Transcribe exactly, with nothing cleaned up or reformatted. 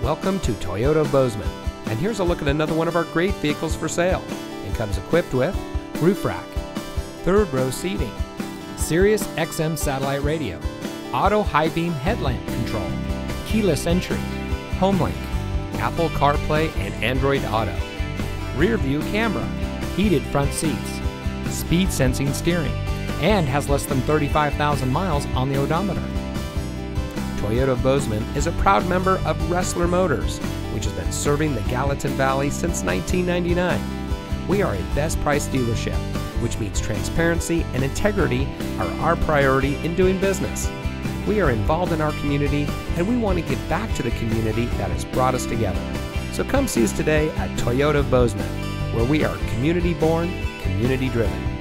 Welcome to Toyota Bozeman, and here's a look at another one of our great vehicles for sale. It comes equipped with roof rack, third row seating, Sirius X M satellite radio, auto high beam headlamp control, keyless entry, HomeLink, Apple CarPlay and Android Auto, rear view camera, heated front seats, speed sensing steering, and has less than thirty-five thousand miles on the odometer. Toyota Bozeman is a proud member of Wrestler Motors, which has been serving the Gallatin Valley since nineteen ninety-nine. We are a best price dealership, which means transparency and integrity are our priority in doing business. We are involved in our community, and we want to give back to the community that has brought us together. So come see us today at Toyota Bozeman, where we are community born, community driven.